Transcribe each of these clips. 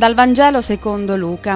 Dal Vangelo secondo Luca.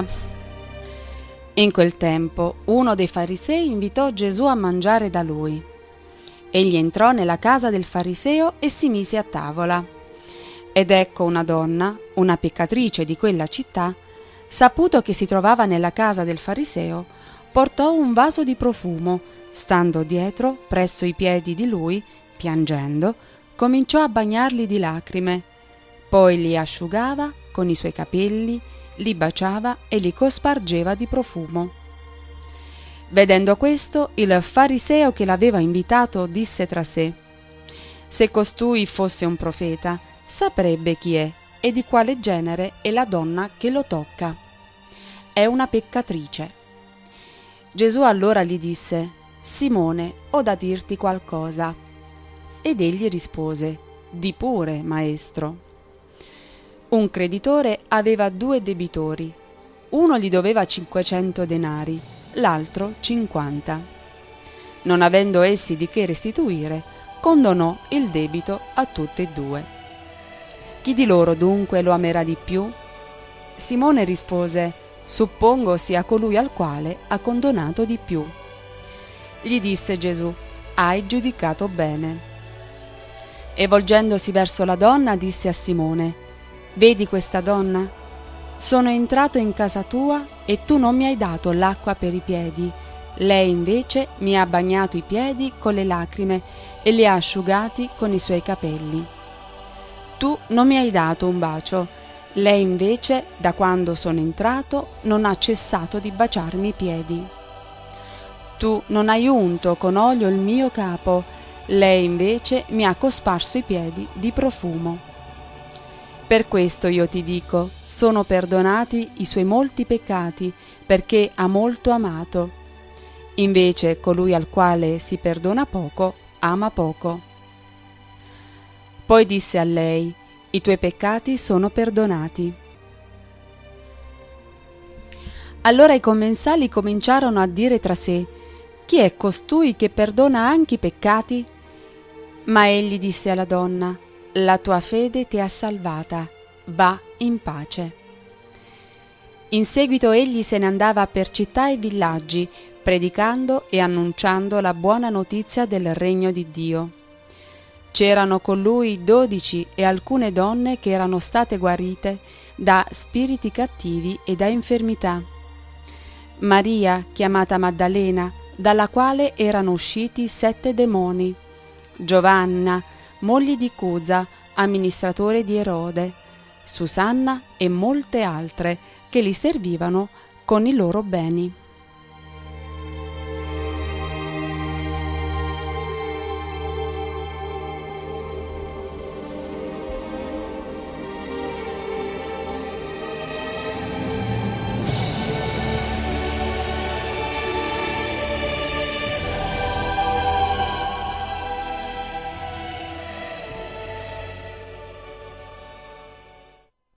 In quel tempo uno dei farisei invitò Gesù a mangiare da lui. Egli entrò nella casa del fariseo e si mise a tavola. Ed ecco una donna, una peccatrice di quella città, saputo che si trovava nella casa del fariseo, portò un vaso di profumo, stando dietro, presso i piedi di lui, piangendo, cominciò a bagnarli di lacrime. Poi li asciugava con i suoi capelli, li baciava e li cospargeva di profumo. Vedendo questo, il fariseo che l'aveva invitato disse tra sé: se costui fosse un profeta, saprebbe chi è e di quale genere è la donna che lo tocca. È una peccatrice. Gesù allora gli disse: Simone, ho da dirti qualcosa. Ed egli rispose: di pure, maestro. Un creditore aveva 2 debitori. Uno gli doveva 500 denari, l'altro 50. Non avendo essi di che restituire, condonò il debito a tutti e 2. Chi di loro dunque lo amerà di più? Simone rispose: suppongo sia colui al quale ha condonato di più. Gli disse Gesù: hai giudicato bene. E volgendosi verso la donna disse a Simone: vedi questa donna? Sono entrato in casa tua e tu non mi hai dato l'acqua per i piedi. Lei invece mi ha bagnato i piedi con le lacrime e li ha asciugati con i suoi capelli. Tu non mi hai dato un bacio. Lei invece, da quando sono entrato, non ha cessato di baciarmi i piedi. Tu non hai unto con olio il mio capo. Lei invece mi ha cosparso i piedi di profumo. Per questo io ti dico, sono perdonati i suoi molti peccati, perché ha molto amato. Invece colui al quale si perdona poco, ama poco. Poi disse a lei: i tuoi peccati sono perdonati. Allora i commensali cominciarono a dire tra sé: chi è costui che perdona anche i peccati? Ma egli disse alla donna: la tua fede ti ha salvata, va in pace. In seguito egli se ne andava per città e villaggi, predicando e annunciando la buona notizia del regno di Dio. C'erano con lui 12 e alcune donne che erano state guarite da spiriti cattivi e da infermità. Maria, chiamata Maddalena, dalla quale erano usciti 7 demoni. Giovanna, moglie di Cuza, amministratore di Erode, Susanna e molte altre che li servivano con i loro beni.